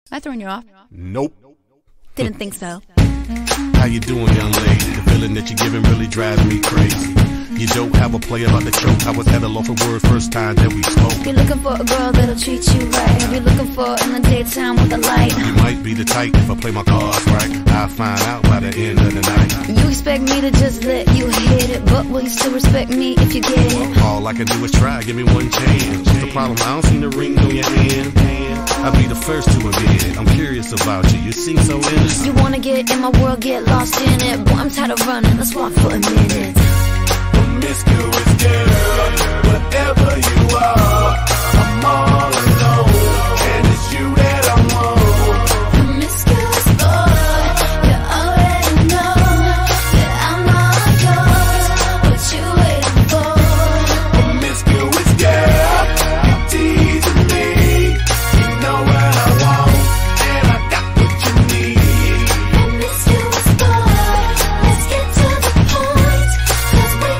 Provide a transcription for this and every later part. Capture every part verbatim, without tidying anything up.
Am I throwing you off? Nope. Didn't think so. How you doing, young lady? The feeling that you're giving really drives me crazy. You don't have a play about the choke. I was at a loss for word first time that we spoke. You're looking for a girl that'll treat you right. You're looking for in the daytime with a light. You might be the type if I play my cards right. I'll find out by the end of the night. You expect me to just let you hit it, but will you still respect me if you get it? All I can do is try, give me one chance. What's the problem? I don't see the ring on your hand. I'll be the first to admit I'm curious about you. You seem so innocent. You wanna get in my world, get lost in it. Boy, I'm tired of running, let's walk for a minute. Promiscuous girl, whatever you are, I'm all alone, and it's you that I want. Promiscuous boy, you already know that I'm all yours. What you waiting for? Promiscuous girl, you teasing me. You know what I want, and I got what you need. Promiscuous boy, let's get to the point, 'cause we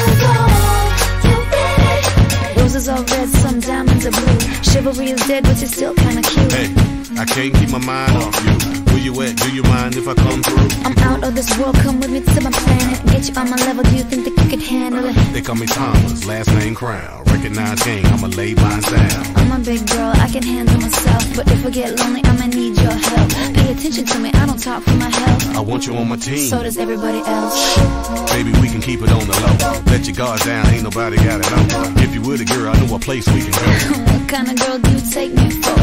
roses are red, some diamonds are blue. Chivalry is dead, but you're still kinda cute. Hey, I can't keep my mind off you. Where you at? Do you mind if I come through? I'm out of this world, come with me to my planet. Get you on my level, do you think that you can handle it? They call me Thomas, last name Crown. Recognize game, I'ma lay mine down. I'm a big girl, I can handle myself. But if I get lonely, I'ma need your help. Pay attention to me, I don't talk for my health. I want you on my team. So does everybody else. Baby, we can keep it on the low. Let your guards down, ain't nobody got it on. If you were the girl, I know a place we can go. What kind of girl do you take me for?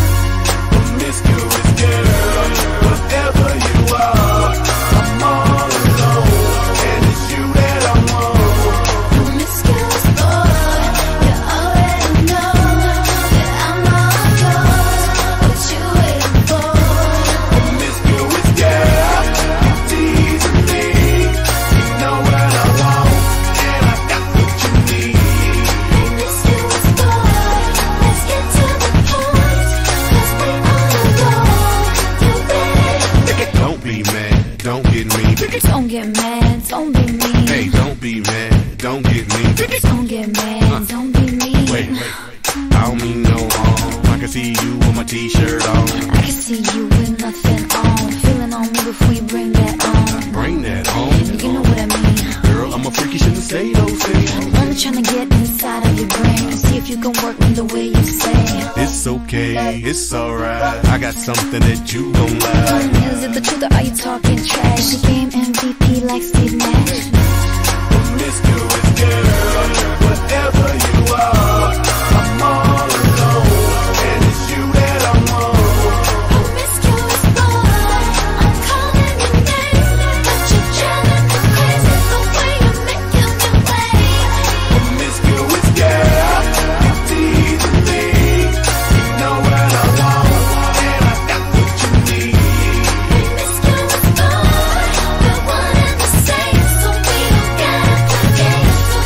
Promiscuous girl, whatever you are, I'm all alone, and it's you that I want. Promiscuous boy, you already know that I'm all yours. What you waiting for? Promiscuous girl, you teasing me. You know what I want, and I got what you need. Promiscuous boy, let's get to the point, 'cause we all alone. You ready? Don't be mad, don't get me. Don't get mad, don't be mean. Hey, don't be mad, don't get me. Don't get mad, don't be mean. Wait, wait, I don't mean no harm. I can see you with my t-shirt on. I can see you with nothing on. Feeling on me before you bring that on. Bring that on. You know what I mean. Girl, I'm a freak, you shouldn't say those things. I'm only trying to get inside of your brain and see if you can work me the way you say. It's okay, it's alright. I got something that you gon' like. Is it the truth or are you talking trash? She game M V P like Steve Nash. Promiscuous girl, whatever you are, I'm all alone, and it's you that I want. Promiscuous boy, I'm calling your name, but you're driving me crazy the way you're making me wait. Promiscuous girl, you teasing me. You know what I want, and I got what you need. Promiscuous boy, we're one and the same, so we don't gotta forget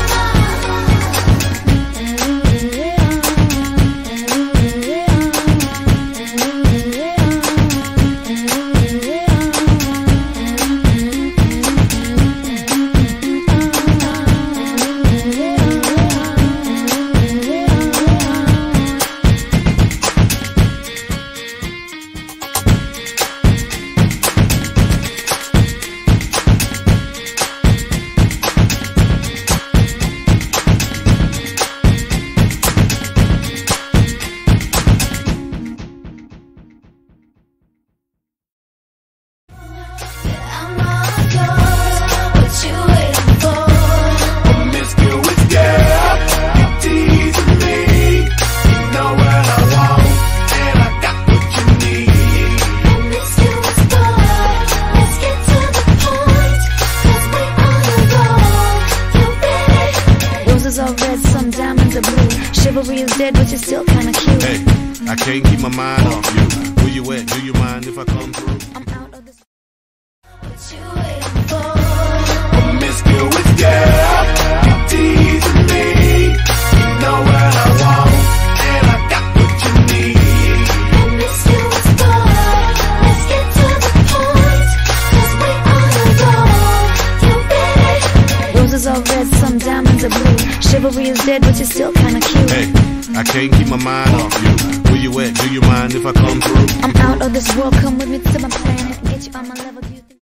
I'm all yours. What you waiting for? Promiscuous girl, you teasing me. You know what I want, and I got what you need. Promiscuous boy, let's get to the point, 'cause we all alone. You ready? Roses are red, some diamonds are blue. Chivalry is dead, but you're still kinda cute. Hey, I can't keep my mind off you. Where you at? Do you mind if I come through? I'm out of this. What you waiting for? Promiscuous girl, you teasing me. You know what I want, and I got what you need. Promiscuous boy, let's get to the point, 'cause we all alone. You ready? Roses are red, some diamonds are blue. Chivalry is dead, but you're still kinda cute. Hey, I can't keep my mind off you. Where you at? Do you mind if I come through? I'm out of this world, come with me to my planet. Get you on my level, do you think